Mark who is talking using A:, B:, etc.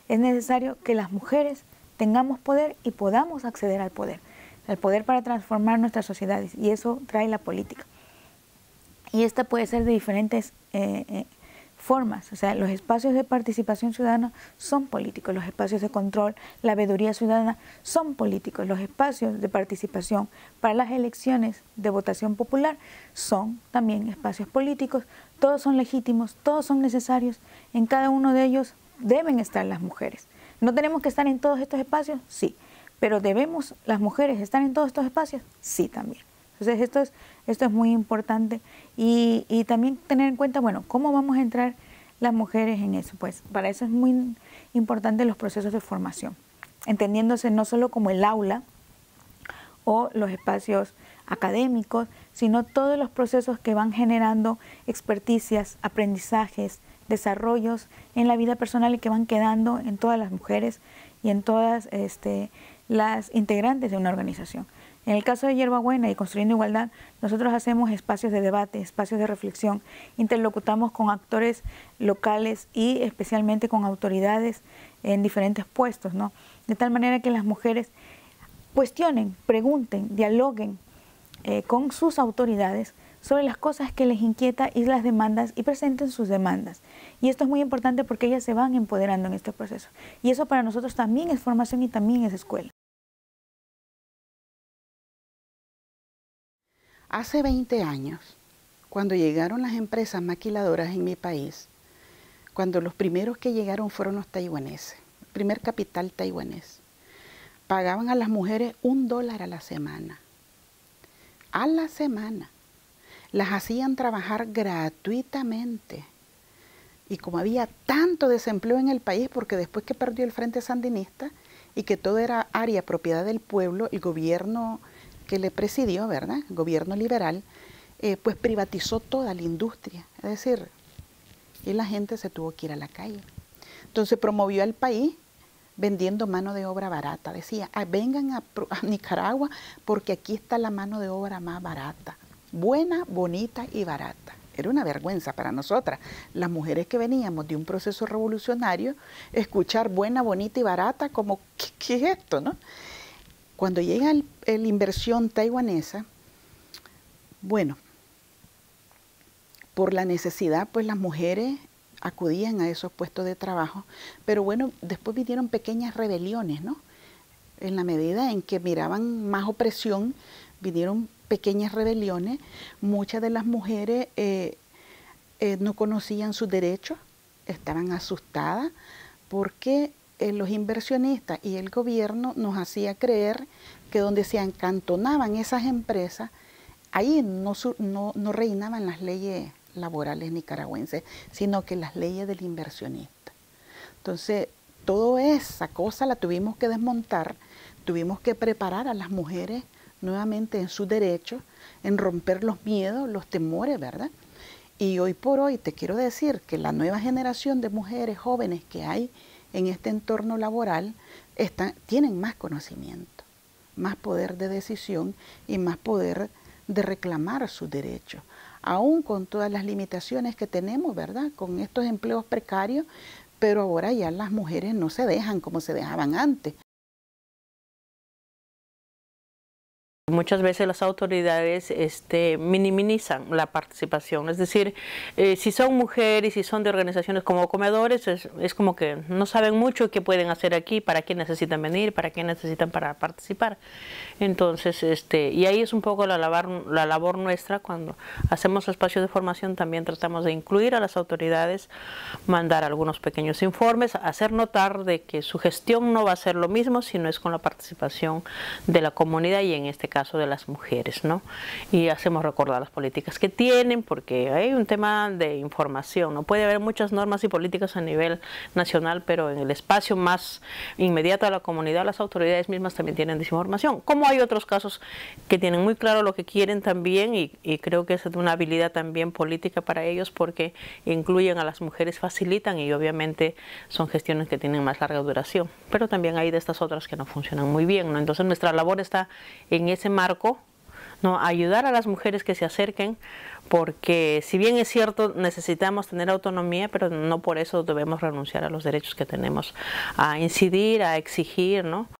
A: es necesario que las mujeres tengamos poder y podamos acceder al poder para transformar nuestras sociedades, y eso trae la política. Y esta puede ser de diferentes formas, o sea, los espacios de participación ciudadana son políticos, los espacios de control, la veeduría ciudadana son políticos, los espacios de participación para las elecciones de votación popular son también espacios políticos, todos son legítimos, todos son necesarios, en cada uno de ellos deben estar las mujeres. ¿No tenemos que estar en todos estos espacios? Sí, pero ¿debemos las mujeres estar en todos estos espacios? Sí, también. Entonces esto es muy importante y también tener en cuenta, bueno, ¿cómo vamos a entrar las mujeres en eso? Pues para eso es muy importante los procesos de formación, entendiéndose no solo como el aula o los espacios académicos, sino todos los procesos que van generando experticias, aprendizajes, desarrollos en la vida personal y que van quedando en todas las mujeres y en todas las integrantes de una organización. En el caso de Hierba Buena y Construyendo Igualdad, nosotros hacemos espacios de debate, espacios de reflexión, interlocutamos con actores locales y especialmente con autoridades en diferentes puestos, ¿no? De tal manera que las mujeres cuestionen, pregunten, dialoguen con sus autoridades sobre las cosas que les inquieta y las demandas y presenten sus demandas. Y esto es muy importante porque ellas se van empoderando en este proceso. Y eso para nosotros también es formación y también es escuela.
B: Hace 20 años, cuando llegaron las empresas maquiladoras en mi país, cuando los primeros que llegaron fueron los taiwaneses, el primer capital taiwanés, pagaban a las mujeres $1 a la semana. A la semana. Las hacían trabajar gratuitamente. Y como había tanto desempleo en el país, porque después que perdió el Frente Sandinista y que todo era área propiedad del pueblo, el gobierno que le presidió, ¿verdad?, el gobierno liberal, pues privatizó toda la industria. Es decir, y la gente se tuvo que ir a la calle. Entonces promovió al país vendiendo mano de obra barata. Decía, vengan a Nicaragua porque aquí está la mano de obra más barata. Buena, bonita y barata. Era una vergüenza para nosotras, las mujeres que veníamos de un proceso revolucionario, escuchar buena, bonita y barata, como, ¿qué es esto, no? Cuando llega la inversión taiwanesa, bueno, por la necesidad, pues las mujeres acudían a esos puestos de trabajo, pero bueno, después vinieron pequeñas rebeliones, ¿no? En la medida en que miraban más opresión, vinieron pequeñas rebeliones, muchas de las mujeres no conocían sus derechos, estaban asustadas porque los inversionistas y el gobierno nos hacía creer que donde se acantonaban esas empresas, ahí no reinaban las leyes laborales nicaragüenses, sino que las leyes del inversionista. Entonces, toda esa cosa la tuvimos que desmontar, tuvimos que preparar a las mujeres nuevamente en sus derechos, en romper los miedos, los temores, ¿verdad? Y hoy por hoy te quiero decir que la nueva generación de mujeres jóvenes que hay en este entorno laboral tienen más conocimiento, más poder de decisión y más poder de reclamar sus derechos, aún con todas las limitaciones que tenemos, ¿verdad?, con estos empleos precarios, pero ahora ya las mujeres no se dejan como se dejaban antes.
C: Muchas veces las autoridades minimizan la participación, es decir, si son mujeres, si son de organizaciones como comedores, es como que no saben mucho qué pueden hacer aquí, para qué necesitan venir, para qué necesitan para participar. Entonces, y ahí es un poco la labor nuestra. Cuando hacemos espacios de formación también tratamos de incluir a las autoridades, mandar algunos pequeños informes, hacer notar de que su gestión no va a ser lo mismo si no es con la participación de la comunidad y en este caso de las mujeres, ¿no? Y hacemos recordar las políticas que tienen, porque hay un tema de información, ¿no? Puede haber muchas normas y políticas a nivel nacional, pero en el espacio más inmediato a la comunidad, las autoridades mismas también tienen desinformación. Como hay otros casos que tienen muy claro lo que quieren también, y creo que es una habilidad también política para ellos, porque incluyen a las mujeres, facilitan, y obviamente son gestiones que tienen más larga duración. Pero también hay de estas otras que no funcionan muy bien, ¿no? Entonces nuestra labor está en ese marco ¿no? Ayudar a las mujeres que se acerquen, porque si bien es cierto necesitamos tener autonomía, pero no por eso debemos renunciar a los derechos que tenemos, a incidir, a exigir, ¿no?